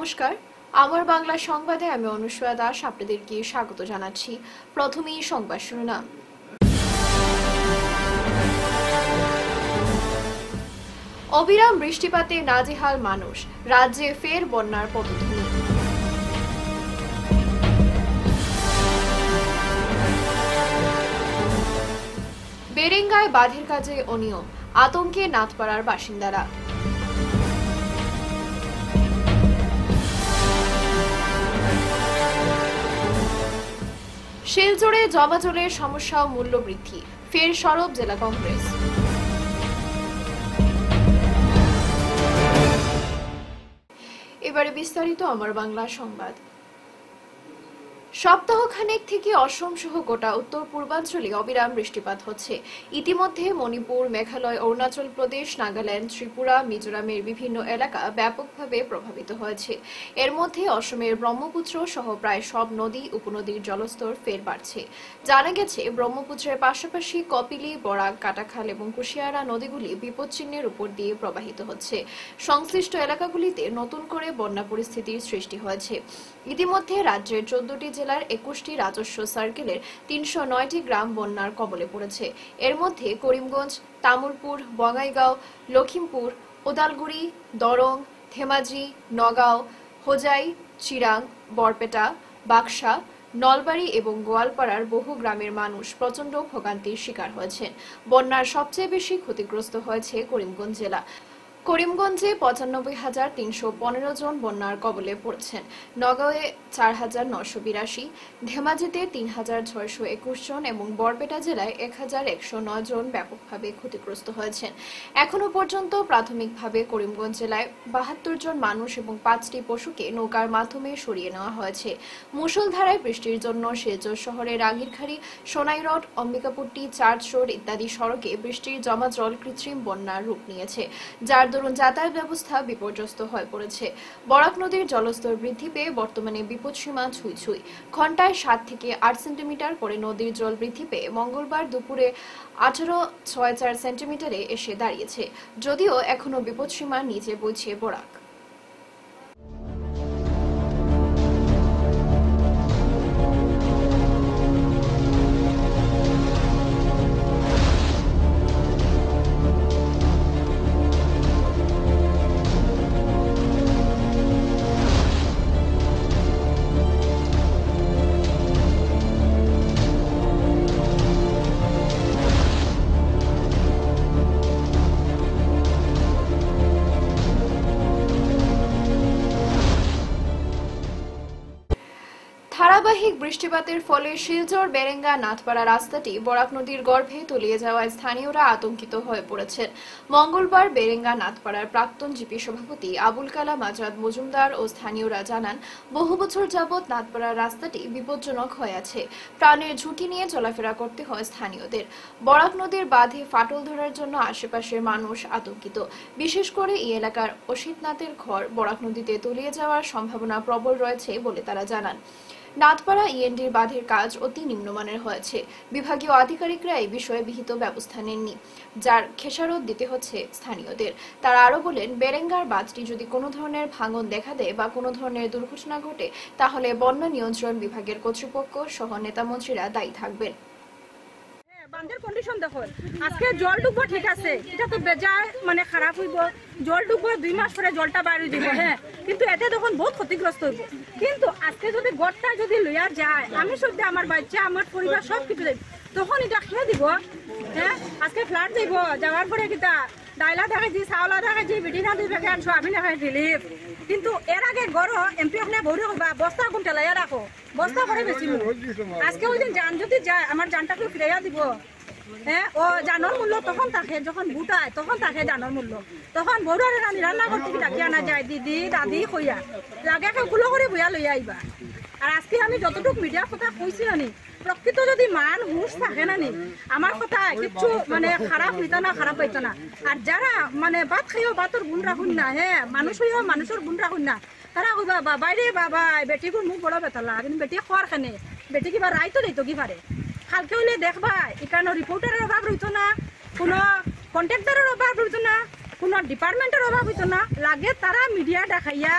নমস্কার, আমার বাংলা সংবাদে আমি অনুষ্কা দাস আপনাদেরকে স্বাগত জানাচ্ছি। প্রথমেই সংবাদ শিরোনাম। অবিরাম বৃষ্টিপাতে নাজেহাল মানুষ, রাজ্যে ফের বন্যার পদধ্বনি। বেরেঙ্গায় বাঁধের কাজে অনিয়ম, আতঙ্কে নাথপাড়ার বাসিন্দারা। শিলচরে জমাজলের সমস্যা ও মূল্য বৃদ্ধি, ফের সরব জেলা কংগ্রেস। এবারে বিস্তারিত আমার বাংলা সংবাদ। সপ্তাহখানেক থেকে অসম সহ গোটা উত্তর পূর্বাঞ্চলে অবিরাম বৃষ্টিপাত হচ্ছে। ইতিমধ্যে মণিপুর, মেঘালয়, অরুণাচল প্রদেশ, নাগাল্যান্ড, ত্রিপুরা, মিজোরামের বিভিন্ন এলাকা ব্যাপকভাবে প্রভাবিত হয়েছে। এর মধ্যে অসমের ব্রহ্মপুত্র সহ প্রায় সব নদী উপনদীর জলস্তর ফের বাড়ছে। জানা গেছে, ব্রহ্মপুত্রের পাশাপাশি কপিলি, বরাক, কাটাখাল এবং কুশিয়ারা নদীগুলি বিপদচিহ্নের উপর দিয়ে প্রবাহিত হচ্ছে। সংশ্লিষ্ট এলাকাগুলিতে নতুন করে বন্যা পরিস্থিতির সৃষ্টি হয়েছে। ইতিমধ্যে রাজ্যের 14টি জেলার 21টি রাজস্ব সার্কেলের 309টি গ্রাম বন্যার কবলে পড়েছে। এর মধ্যে করিমগঞ্জ, তামুলপুর, বঙ্গাইগাঁও, লখিমপুর, ওদালগুড়ি, দরং, ধেমাজি, নগাঁও, হোজাই, চিরাং, বরপেটা, বাক্সা, নলবাড়ি এবং গোয়ালপাড়ার বহু গ্রামের মানুষ প্রচণ্ড ভোগান্তির শিকার হয়েছেন। বন্যার সবচেয়ে বেশি ক্ষতিগ্রস্ত হয়েছে করিমগঞ্জ জেলা। করিমগঞ্জে 95,315 জন বন্যার কবলে পড়েছেন, নগাঁওয়ে 4,982, ধেমাজিতে 3,621 জন এবং বরপেটা জেলায় 1,109 জন ব্যাপকভাবে ক্ষতিগ্রস্ত হয়েছেন। এখনো পর্যন্ত প্রাথমিকভাবে করিমগঞ্জ জেলায় 72 জন মানুষ এবং 5টি পশুকে নৌকার মাধ্যমে সরিয়ে নেওয়া হয়েছে। মুষলধারায় বৃষ্টির জন্য শিলচর শহরের রাঙ্গিরখাড়ি, সোনাইরড, অম্বিকাপুট্টি, চার্চ রোড ইত্যাদি সড়কে বৃষ্টির জমা জল কৃত্রিম বন্যার রূপ নিয়েছে, যার দরুন যাতায়াত ব্যবস্থা বিপর্যস্ত হয়ে পড়েছে। বরাক নদীর জলস্তর বৃদ্ধি পেয়ে বর্তমানে বিপদসীমা ছুঁই ছুঁই। ঘন্টায় 7 থেকে 8 সেন্টিমিটার করে নদীর জল বৃদ্ধি পেয়ে মঙ্গলবার দুপুরে 18.64 সেন্টিমিটারে এসে দাঁড়িয়েছে, যদিও এখনো বিপদসীমার নিচে বইছে বরাক। ধারাবাহিক বৃষ্টিপাতের ফলে শিলচর বেরেঙ্গা নাথপাড়া রাস্তাটি বরাক নদীর গর্ভে তলিয়ে যাওয়ায় স্থানীয়রা আতঙ্কিত হয়ে পড়েছেন। মঙ্গলবার বেরেঙ্গা নাথপাড়ার প্রাক্তন জিপি সভাপতি আবুল কালাম আজাদ মজুমদার ও স্থানীয়রা জানান, বহু বছর যাবৎ নাথপাড়ার রাস্তাটি বিপজ্জনক হয়ে আছে। প্রাণের ঝুঁকি নিয়ে চলাফেরা করতে হয় স্থানীয়দের। বরাক নদীর বাঁধে ফাটল ধরার জন্য আশেপাশের মানুষ আতঙ্কিত। বিশেষ করে এই এলাকার অসিতনাথের ঘর বরাক নদীতে তলিয়ে যাওয়ার সম্ভাবনা প্রবল রয়েছে বলে তারা জানান। নাথপাড়া ইএনডির বাঁধের কাজ অতি নিম্নমানের হয়েছে। বিভাগীয় আধিকারিকরা এই বিষয়ে বিহিত ব্যবস্থা নেননি, যার খেসারত দিতে হচ্ছে স্থানীয়দের। তারা আরো বলেন, বেরেঙ্গার বাঁধটি যদি কোনো ধরনের ভাঙন দেখা দেয় বা কোনো ধরনের দুর্ঘটনা ঘটে, তাহলে বন্যা নিয়ন্ত্রণ বিভাগের কর্তৃপক্ষ সহ নেতামন্ত্রীরা দায়ী থাকবেন। বান্ধের কন্ডিশন দেখো, আজকে জল ডুববো ঠিক আছে, এটা তো বেজায় মানে খারাপ হইব। জল ডুববো 2 মাস পরে জলটা বাইরে দিব, হ্যাঁ, কিন্তু এতে তখন বহুত ক্ষতিগ্রস্ত হইব। কিন্তু আজকে যদি গড়টা যদি লইয়া যায়, আমি সত্যি আমার বাচ্চা আমার পরিবার সব কিছু দেব, তখন এটা খেয়ে দিব। হ্যাঁ, আজকে ফ্লাট দিব, যাওয়ার পরে কিতা ডাইলা দেখাইছি, চাউলা দেখাইছি, বিটিনা দুই প্যাকেট সোয়াবিন দেখাই দিলিপ। কিন্তু এর আগে গড় এমপি ওখানে ভরি হইবা, বস্তা কোন টেলাইয়া রাখো, বস্তা করে বেশি। আজকে ওই দিন যান যদি যায়, আমার যানটাকে ফিরাইয়া দিব। হ্যাঁ, ও জানোর মূল্য তখন থাকে যখন বুটায়, তখন থাকে জানোর মূল্য। তখন বড়ুয়ারে রানী রান্না করতে ডাকি আনা যায়, দিদি দাদি কইয়া লাগে গুলো করে বইয়া লইয়া আইবা। আর আজকে আমি যতটুকু মিডিয়ার কথা কইছি আনি, প্রকৃত যদি মান হুঁশ থাকে না নি, আমার কথা কিছু মানে খারাপ হইতো না, খারাপ হইতো না। আর যারা মানে ভাত খাইও ভাতর গুণ রাখুন না, হ্যাঁ, মানুষ হইও মানুষের গুণ রাখুন না, তারা কইবা বাবাই রে বাবাই বেটিগুর মুখ বড় বেতালা, কিন্তু বেটি খোয়ার খানে বেটি কিবা রাইতো দিত কি পারে। কালকে হইলে দেখবা এখানে রিপোর্টারের অভাব রইতো না, কোনো কন্ট্রাক্টরের অভাব রইতো না, কোনো ডিপার্টমেন্টের অভাব হইতো না। লাগে তারা মিডিয়া দেখাইয়া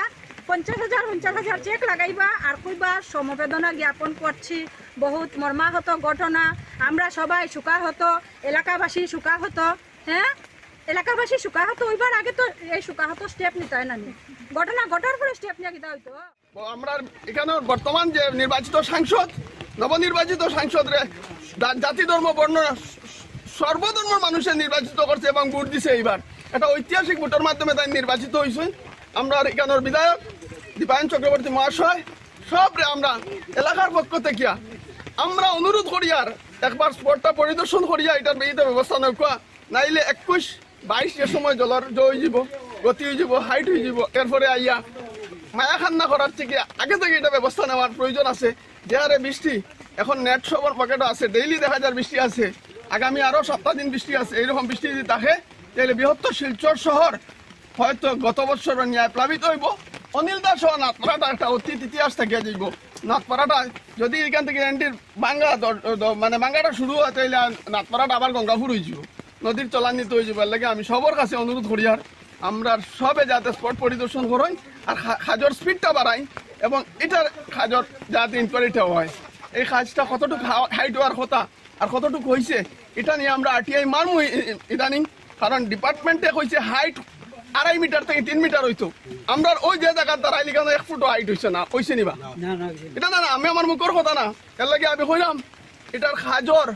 50,000 চেক লাগাইবা আর কইবা সমবেদনা জ্ঞাপন করছি। বহুত মর্মাহত ঘটনা, আমরা সবাই শোকাহত, এলাকাবাসী শোকাহত। হ্যাঁ, এলাকাবাসী শোকাহত হইবার আগে তো এই শোকাহত স্টেপ নিতে হয় না, ঘটনা ঘটার পরে স্টেপ নিয়ে কিতা হইতো। আমরা এখানে বর্তমান যে নির্বাচিত সাংসদ, নবনির্বাচিত সাংসদ জাতি ধর্ম বর্ণ সর্বধর্মের মানুষের নির্বাচিত করছে এবং ভোট দিছে। এইবার একটা ঐতিহাসিক ভোটের মাধ্যমে তাই নির্বাচিত হয়েছে। আমরা এখানের বিধায়ক দীপায়ন চক্রবর্তী মহাশয় সবরে আমরা এলাকার পক্ষ থেকে আমরা অনুরোধ করি আর একবার স্পটটা পরিদর্শন করিয়া এটার বিহিত ব্যবস্থা নৌকা, নাইলে 21-22 সময় জলের হয়ে যাব, গতি হয়ে যাব, হাইট হয়ে যাব। এরপরে আইয়া মায়া খান্না করার থেকে আগে থেকে এটা ব্যবস্থা নেওয়ার প্রয়োজন আছে। যে হারে বৃষ্টি এখন নেট সবর পকেটও আছে, ডেইলি দেখা যায় বৃষ্টি আছে, আগামী আরো 7 দিন বৃষ্টি আছে। এইরকম বৃষ্টি যদি থাকে তাহলে বৃহত্তর শিলচর শহর হয়তো গত বছর ন্যায় প্লাবিত হইব। অনিল দাস সহ নাথপাড়াটা একটা অতীত ইতিহাস থাকিয়া যাইব। নাথপাড়াটা যদি এখান থেকে এন্টির বাঙ্গা মানে বাঙ্গাটা শুরু হয় তাহলে নাথপাড়াটা আবার গঙ্গাপুর হয়ে যাব, নদীর চলান্বিত হয়ে যাব। এর লাগে আমি সবার কাছে অনুরোধ করি আর আমরা সবে যাতে স্পট পরিদর্শন করাই আর খাজর স্পিডটা বাড়াই এবং এটার খাজর যাতে ইনকোয়ারিটা হয়। এই কাজটা কতটুকু হাইট হওয়ার কথা আর কতটুকু হয়েছে এটা নিয়ে আমরা আরটিআই মারমু ইদানিং। কারণ ডিপার্টমেন্টে কইছে হাইট 2.5 মিটার থেকে 3 মিটার হইতো। আমরা ওই যে জায়গা দাঁড়াইলি কেন 1 ফুটও হাইট হয়েছে না, হয়েছে নিবা এটা না, আমি আমার মুখের কথা না। এর লাগে আমি কইলাম এটার খাজর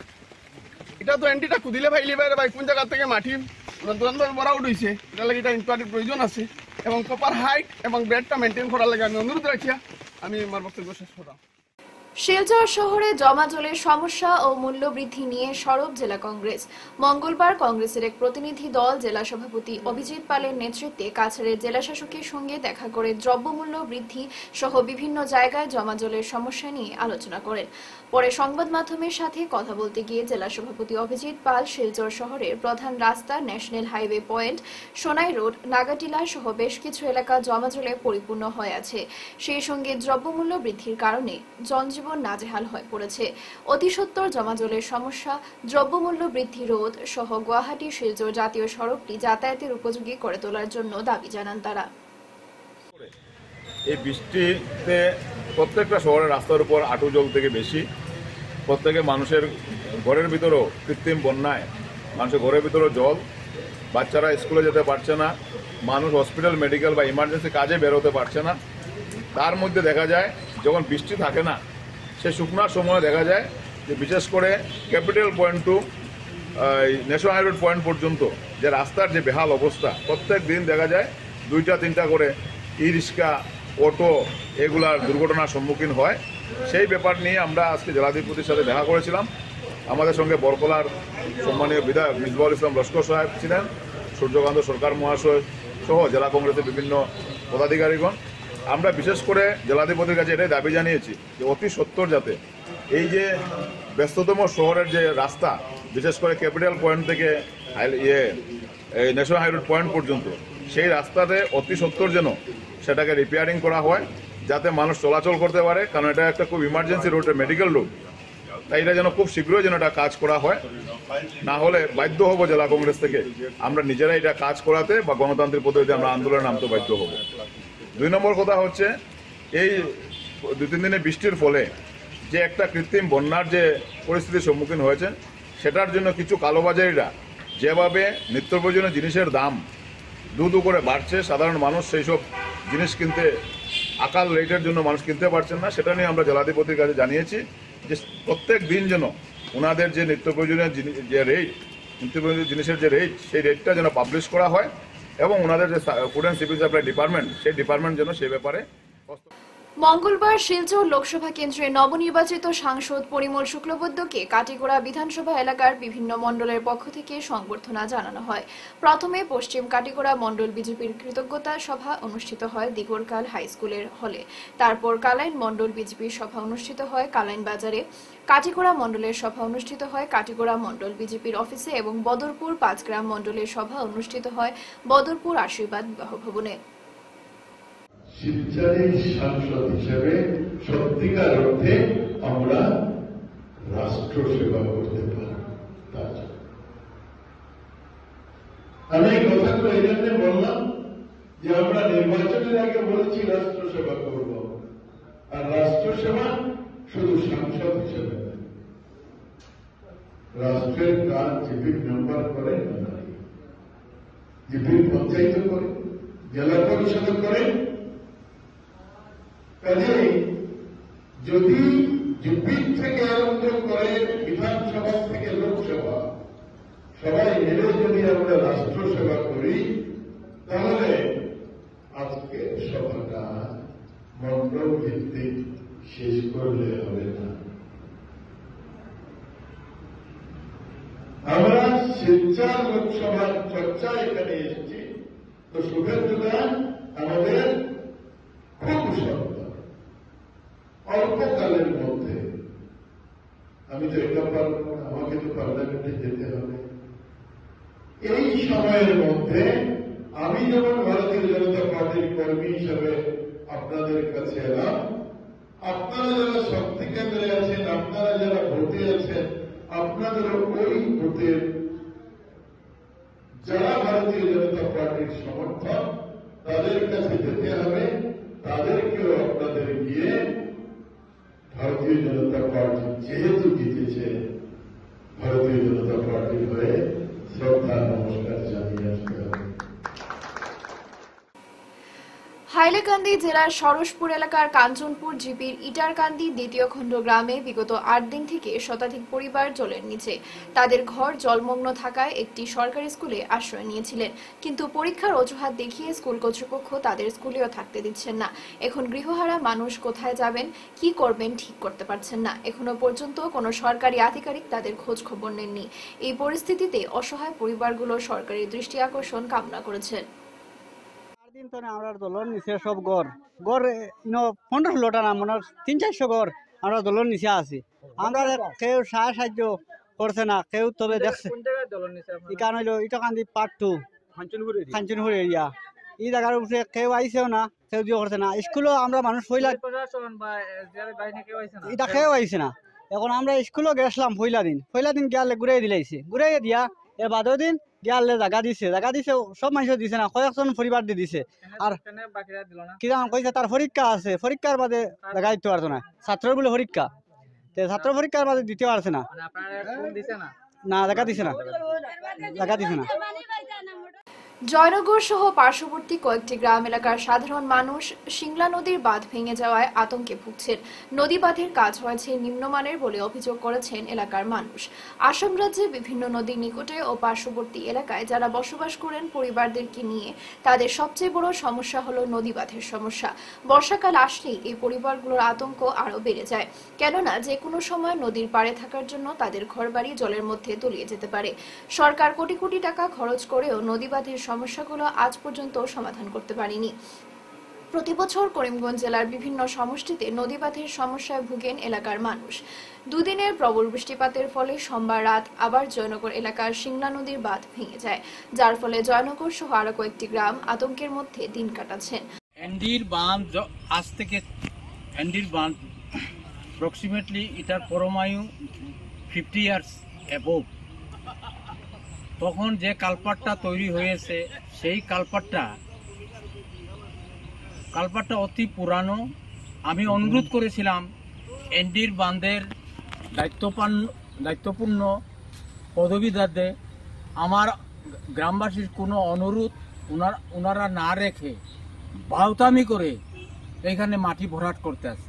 এটা তো এন্টিটা কুদিলে ভাইলি বাইরে ভাই কোন জায়গা থেকে মাটি বড় উঠেছে, এটা লাগে এটা ইনকোয়ারির প্রয়োজন আছে এবং প্রপার হাইট এবং ব্রেডটা মেনটেন করার লাগে আমি অনুরোধ রাখিয়া আমি আমার বক্তব্য শেষ করলাম। শিলচর শহরে জমা জলের সমস্যা ও মূল্য বৃদ্ধি নিয়ে সরব জেলা কংগ্রেস। মঙ্গলবার কংগ্রেসের এক প্রতিনিধি দল জেলা সভাপতি অভিজিৎ পালের নেতৃত্বে কাছাড়ের জেলা শাসকের সঙ্গে দেখা করে দ্রব্যমূল্য বৃদ্ধি সহ বিভিন্ন জায়গায় জমা জলের সমস্যা নিয়ে আলোচনা করেন। পরে সংবাদ মাধ্যমের সাথে কথা বলতে গিয়ে জেলা সভাপতি অভিজিৎ পাল শিলচর শহরের প্রধান রাস্তা, national highway point, Sonai road, Nagatila সহ বেশ কিছু এলাকা জমা জলে পরিপূর্ণ হয়ে আছে। সেই সঙ্গে দ্রব্যমূল্য বৃদ্ধির কারণে জনজীবন নাজেহাল হয়ে পড়েছে। অতি সত্বর জমা জলের সমস্যা, দ্রব্যমূল্য বৃদ্ধি রোধ সহ গুয়াহাটি শিলচর জাতীয় সড়কটি যাতায়াতের উপযোগী করে তোলার জন্য দাবি জানান তারা। এই বৃষ্টিতে প্রত্যেকটা শহরের রাস্তার উপর আঁটু জল থেকে বেশি, প্রত্যেকে মানুষের ঘরের ভিতরেও কৃত্রিম বন্যায় মানুষের ঘরের ভিতরেও জল, বাচ্চারা স্কুলে যেতে পারছে না, মানুষ হসপিটাল মেডিকেল বা ইমার্জেন্সি কাজে বেরোতে পারছে না। তার মধ্যে দেখা যায় যখন বৃষ্টি থাকে না সে শুকনার সময় দেখা যায় যে বিশেষ করে capital point to national highway point পর্যন্ত যে রাস্তার যে বেহাল অবস্থা, প্রত্যেক দিন দেখা যায় 2টা-3টা করে ই রিক্সা, অটো এগুলার দুর্ঘটনার সম্মুখীন হয়। সেই ব্যাপার নিয়ে আমরা আজকে জেলাধিপতির সাথে দেখা করেছিলাম। আমাদের সঙ্গে বরকলার সম্মানীয় বিধায়ক মিসবাউল ইসলাম লস্কর সাহেব ছিলেন, সূর্যকান্ত সরকার মহাশয় সহ জেলা কংগ্রেসের বিভিন্ন পদাধিকারীগণ। আমরা বিশেষ করে জেলাধিপতির কাছে এটাই দাবি জানিয়েছি যে অতি সত্বর যাতে এই যে ব্যস্ততম শহরের যে রাস্তা, বিশেষ করে ক্যাপিটাল পয়েন্ট থেকে ন্যাশনাল হাইওয়ে পয়েন্ট পর্যন্ত সেই রাস্তাতে অতি সত্বর যেন সেটাকে রিপেয়ারিং করা হয় যাতে মানুষ চলাচল করতে পারে, কারণ এটা একটা খুব ইমার্জেন্সি রোড, মেডিকেল রোড। তাই এটা যেন খুব শীঘ্রই যেন এটা কাজ করা হয়, না হলে বাধ্য হব জেলা কংগ্রেস থেকে আমরা নিজেরাই এটা কাজ করাতে বা গণতান্ত্রিক পদ্ধতিতে আমরা আন্দোলনে নামতে বাধ্য হব। 2 নম্বর কথা হচ্ছে এই 2-3 দিনে বৃষ্টির ফলে যে একটা কৃত্রিম বন্যার যে পরিস্থিতির সম্মুখীন হয়েছে সেটার জন্য কিছু কালোবাজারিরা যেভাবে নিত্য প্রয়োজনীয় জিনিসের দাম দু করে বাড়ছে, সাধারণ মানুষ সেই সব জিনিস কিনতে আকাল রেটের জন্য মানুষ কিনতে পারছেন না। সেটা নিয়ে আমরা জেলাধিপতির কাছে জানিয়েছি যে প্রত্যেক দিন যেন ওনাদের যে নিত্য প্রয়োজনীয় যে রেট, নিত্য প্রয়োজনীয় জিনিসের যে রেট, সেই রেটটা যেন পাবলিশ করা হয় এবং ওনাদের যে food and civil supply department, সেই ডিপার্টমেন্ট যেন সেই ব্যাপারে। মঙ্গলবার শিলচর লোকসভা কেন্দ্রের নবনির্বাচিত সাংসদ পরিমল শুক্লবৈদ্যকে কাটিগড়া বিধানসভা এলাকার বিভিন্ন মণ্ডলের পক্ষ থেকে সংবর্ধনা জানানো হয়। প্রথমে পশ্চিম কাটিগড়া মণ্ডল বিজেপির কৃতজ্ঞতা সভা অনুষ্ঠিত হয় দিগরকাল হাই স্কুলের হলে। তারপর কালাইন মণ্ডল বিজেপির সভা অনুষ্ঠিত হয় কালাইন বাজারে। কাটিগড়া মণ্ডলের সভা অনুষ্ঠিত হয় কাটিগড়া মণ্ডল বিজেপির অফিসে এবং বদরপুর 5 গ্রাম মণ্ডলের সভা অনুষ্ঠিত হয় বদরপুর আশীর্বাদ বিবাহ ভবনে। শিলচরের সাংসদ হিসেবে সত্যিকার অর্থে আমরা রাষ্ট্র সেবা করতে পারি। আমি এই কথাগুলো এই জন্য বললাম যে আমরা নির্বাচনের আগে বলেছি রাষ্ট্র সেবা করব, আর রাষ্ট্র সেবা শুধু সাংসদ হিসেবে নয়, রাষ্ট্রের কাজ জিপির মেম্বার করে, জিপির পঞ্চায়েত করে, জেলা পরিষদ করে। কাজেই যদি জিপির থেকে আরম্ভ করে বিধানসভা থেকে লোকসভা সবাই মিলে যদি আমরা রাষ্ট্র সেবা করি, তাহলে আজকে সভাটা মন্ডল ভিত্তিক শেষ করলে হবে না। আমরা শিলচর লোকসভার চর্চা এখানে এসেছি, তো শুভেচ্ছা আমাদের খুব সন্তান অল্পকালের মধ্যে, আমি তো এটা পারব না, আমাকে তো পার্লামেন্টে যেতে হবে। এই সময়ের মধ্যে আমি যেমন ভারতীয় জনতা পার্টির কর্মী হিসাবে আপনাদের কাছে এলাম, আপনারা যারা শক্তি কেন্দ্রে আছেন, আপনারা যারা ভোটে আছেন, আপনাদের ওই ভোটের যারা ভারতীয় জনতা পার্টির সমর্থক, তাদের কাছে যেতে হবে, তাদেরকেও আপনাদের গিয়ে ভারতীয় জনতা পার্টি যেহেতু জিতেছে, ভারতীয় জনতা পার্টির হয়ে শ্রদ্ধা নমস্কার জানিয়ে আসতে হবে। হাইলাকান্দি জেলার সরসপুর এলাকার কাঞ্চনপুর জিপির ইটারকান্দি দ্বিতীয় খণ্ড গ্রামে বিগত 8 দিন থেকে শতাধিক পরিবার জলের নিচে। তাদের ঘর জলমগ্ন থাকায় একটি সরকারি স্কুলে আশ্রয় নিয়েছিলেন, কিন্তু পরীক্ষার অজুহাত দেখিয়ে স্কুল কর্তৃপক্ষ তাদের স্কুলেও থাকতে দিচ্ছেন না। এখন গৃহহারা মানুষ কোথায় যাবেন, কি করবেন ঠিক করতে পারছেন না। এখনো পর্যন্ত কোনো সরকারি আধিকারিক তাদের খোঁজ খবর নেননি। এই পরিস্থিতিতে অসহায় পরিবারগুলো সরকারি দৃষ্টি আকর্ষণ কামনা করেছেন। দিন তো আমরা দলের নিচে সব গড় 15-16টা না মনে 300-400 গড় আমরা দলের নিচে আছি। আমরা কেউ সাহায্য করছে না, কেউ তবে দেখছে ইকান হইল ইটাকান্দি পার্ট 2 কাঞ্চনপুর এরিয়া। এই জায়গার উপরে কেউ আইসেও না, কেউ দিয়ে করছে না। স্কুলও আমরা মানুষ পয়লা এটা কেউ আইসে না। এখন আমরা স্কুলও গেছিলাম পয়লা দিন গিয়ালে ঘুরাই দিলাইছি, ঘুরাই দিয়া এর বাদও দিন গিয়ালে জায়গা দিছে সব মানুষ দিছে না, কয়েকজন পরিবার দিয়ে দিছে। আর কি জান কইছে তার পরীক্ষা আছে, পরীক্ষার বাদে জায়গা দিতে পারতো না। ছাত্রের বলে পরীক্ষা, ছাত্র পরীক্ষার বাদে দিতে পারছে না, না জায়গা দিছে না। জয়নগর সহ পার্শ্ববর্তী কয়েকটি গ্রাম এলাকার সাধারণ মানুষ সিংলা নদীর বাঁধ ভেঙে যাওয়ায় আতঙ্কে ভুগছেন। নদী বাঁধের কাজ হয়েছে নিম্নমানের বলে অভিযোগ করেছেন এলাকার মানুষ। আসাম রাজ্যে বিভিন্ন নদীর নিকটে ও পার্শ্ববর্তী এলাকায় যারা বসবাস করেন পরিবারদেরকে নিয়ে তাদের সবচেয়ে বড় সমস্যা হলো নদী বাঁধের সমস্যা। বর্ষাকাল আসলেই এই পরিবারগুলোর আতঙ্ক আরও বেড়ে যায়, কেননা যে কোনো সময় নদীর পাড়ে থাকার জন্য তাদের ঘরবাড়ি জলের মধ্যে তলিয়ে যেতে পারে। সরকার কোটি কোটি টাকা খরচ করেও নদী বাঁধের সমস্যাগুলো আজ পর্যন্ত সমাধান করতে পারেনি। প্রতি বছর করিমগঞ্জ জেলার বিভিন্ন সমষ্টিতে নদী বাঁধের সমস্যায় ভুগেন এলাকার মানুষ। দুদিনের প্রবল বৃষ্টিপাতের ফলে সোমবার রাত আবার জয়নগর এলাকার সিংলা নদীর বাঁধ ভেঙে যায়, যার ফলে জয়নগর সহ আরো কয়েকটি গ্রাম আতঙ্কের মধ্যে দিন কাটাচ্ছেন। এন্ডির বাঁধ আজ থেকে এন্ডির বাঁধ অ্যাপ্রক্সিমেটলি এটার পরমায়ু 50 ইয়ার্স অ্যাবোভ। তখন যে কালপাটটা তৈরি হয়েছে সেই কালপাটটা অতি পুরানো। আমি অনুরোধ করেছিলাম এন্ডির বাঁধের দায়িত্বপূর্ণ পদবীদারদের আমার গ্রামবাসীর কোনো অনুরোধ ওনারা না রেখে বাউতামি করে এখানে মাটি ভরাট করতে আসে।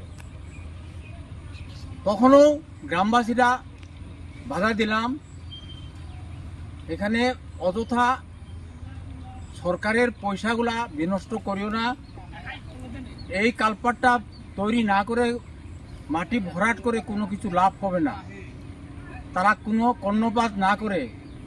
তখনও গ্রামবাসীরা বাধা দিলাম, এখানে অযথা সরকারের পয়সাগুলা বিনষ্ট করিও না, এই কালপাটটা তৈরি না করে মাটি ভরাট করে কোনো কিছু লাভ হবে না। তারা কোনো কর্ণপাত না করে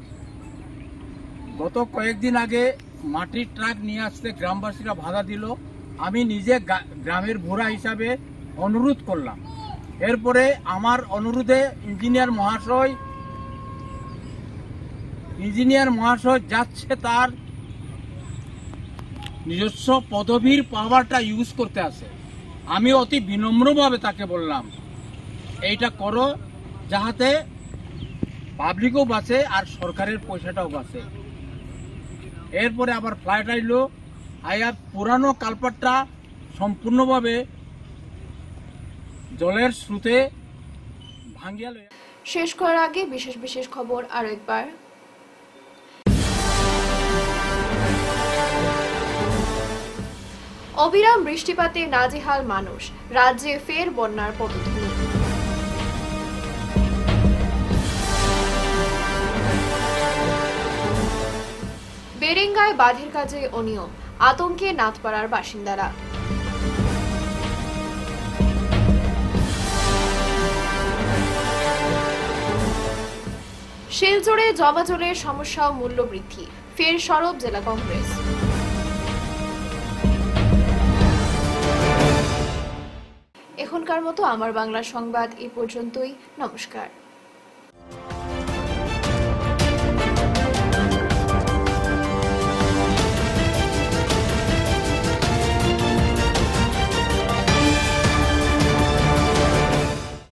গত কয়েকদিন আগে মাটির ট্রাক নিয়ে আসতে গ্রামবাসীরা বাধা দিল। আমি নিজে গ্রামের ভোরা হিসাবে অনুরোধ করলাম। এরপরে আমার অনুরোধে ইঞ্জিনিয়ার মহাশয় যাচ্ছে তার নিজস্ব পদবীর পাওয়ারটা ইউজ করতে আসে। আমি অতি বিনম্রভাবে তাকে বললাম এইটা করো, যাহাতে পাবলিকও বাঁচে আর সরকারের পয়সাটাও বাঁচে। এরপরে আবার ফ্লাইট আইলো, আয়া পুরানো কালপাটটা সম্পূর্ণভাবে জলের স্রোতে ভাঙ্গিয়া লইয়া। শেষ করার আগে বিশেষ বিশেষ খবর আরো একবার। অবিরাম বৃষ্টিপাতে নাজেহাল মানুষ, রাজ্যে ফের বন্যার পদধ্বনি। বেরেঙ্গায় বাঁধের কাজে অনিয়ম, আতঙ্কে নাথপাড়ার বাসিন্দারা। শিলচরে জমাজলের সমস্যা ও মূল্য বৃদ্ধি, ফের সরব জেলা কংগ্রেস। এখনকার মতো আমার বাংলা সংবাদ এই পর্যন্তই। নমস্কার।